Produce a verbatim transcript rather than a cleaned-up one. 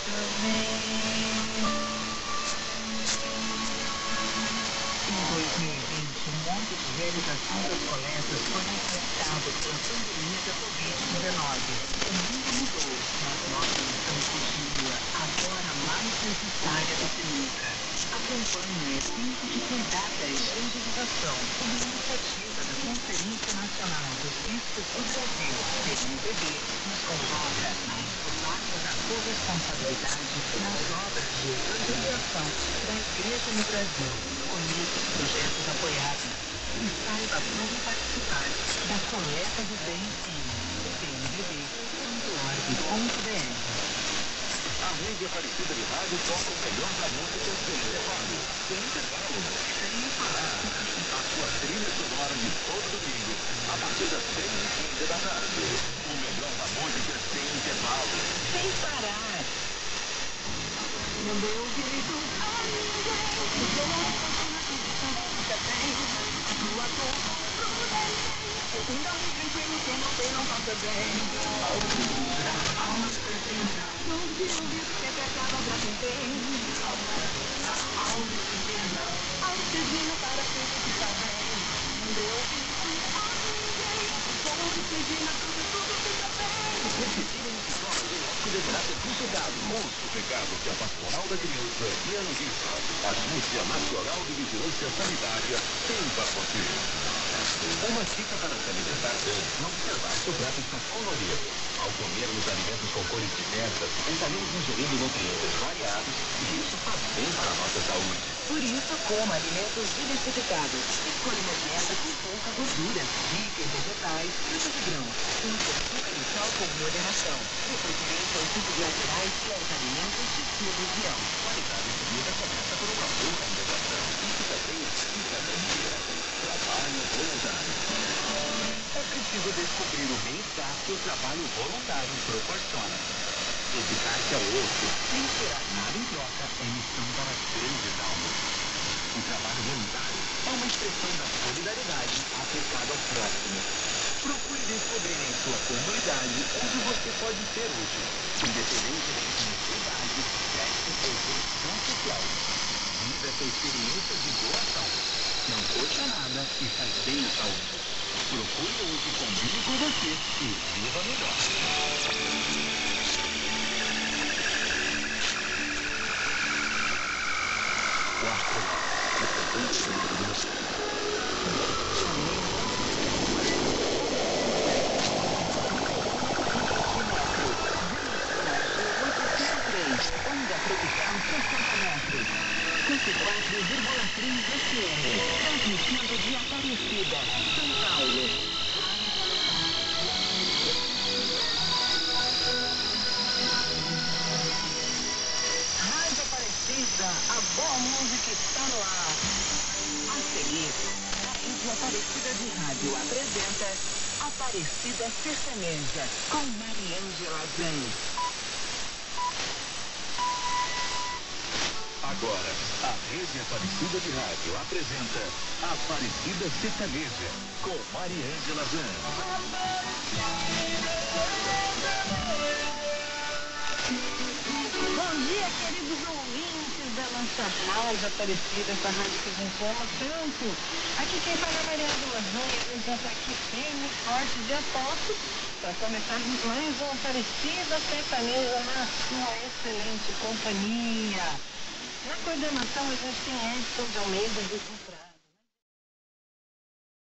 Em dois mil e vinte, o monte de realização das coletas foi influenciado pela pandemia da covid dezenove. O mundo mudou, mas nossa missão continua, agora mais necessária do que nunca. A campanha é Tempo de Cuidar da Evangelização, uma iniciativa da Conferência Nacional dos Bispos do Brasil, C N B B, nos convoca a exportarmos a corresponsabilidade nas obras de evangelização da Igreja no Brasil. Conheça os projetos apoiados e saiba como participar da coleta do bem em c n b b ponto org ponto b r. A Rede Aparecida de Rádio toca o melhor da música sem intervalo. Sem intervalo, sem parar. A sua trilha sonora de todo domingo, a partir das seis e quinze da tarde. O melhor da música sem intervalo. Sem parar. No meu ouvido, a ninguém, o seu fica bem. A tua dor, eu tenho dormir tranquilo, quem não tem não passa bem. Alma perdida, não se ouvir, sempre acaba pra quem tem. Alma perdida, alma perdida para tudo que está bem. No meu ouvido, a ninguém, alma perdida, tudo, tudo fica bem. Repetir um episódio que deverá ser consultado. Ouça o recado que a Pastoral da Criança e a Notícia, a Agência Nacional de Vigilância Sanitária, tem para você. Uma dica para se alimentar bem, não observar o prato está colorido. Ao comermos alimentos com cores diversas, estaremos ingerindo nutrientes variados e isso faz bem para a nossa saúde. Por isso, coma alimentos diversificados. Escolha uma dieta com pouca gordura, rica em vegetais, frutas e grãos. Use açúcar e sal com moderação. De preferência aos sucos naturais e aos alimentos de sua região. Qualidade de vida começa por uma boa alimentação. Isso também fica da vida. Trabalho voluntário. É preciso descobrir o bem-estar que o trabalho voluntário proporciona. Dedicar-se ao outro, sem esperar nada em troca, é missão para grandes almas. O trabalho voluntário é uma expressão da solidariedade aplicada ao próximo. Procure descobrir em sua comunidade onde você pode ser útil, independente da sua idade, sexo ou posição social. Viva essa experiência de doação. Não custa nada e faz bem à saúde. Procure o que combine com você e viva melhor. Onda tropical sessenta metros. cento e quatro vírgula três F M. Transmitindo de Aparecida, São Paulo. Rádio Aparecida, a boa música está no ar. A seguir, a Rede Aparecida de Rádio apresenta Aparecida Sertaneja, com Mariângela Zan. Agora, a Rede Aparecida de Rádio apresenta Aparecida Sertaneja, com Mariângela Zan. Bom dia, queridos ouvintes da nossa Rádio Aparecida, essa rádio que a gente ama tanto. Aqui quem fala é Mariângela Zan e a gente já está aqui firme, forte, de aposto, para começarmos mais uma Aparecida Sertaneja na sua excelente companhia. Na coordenação a gente tem Edson de Almeida, do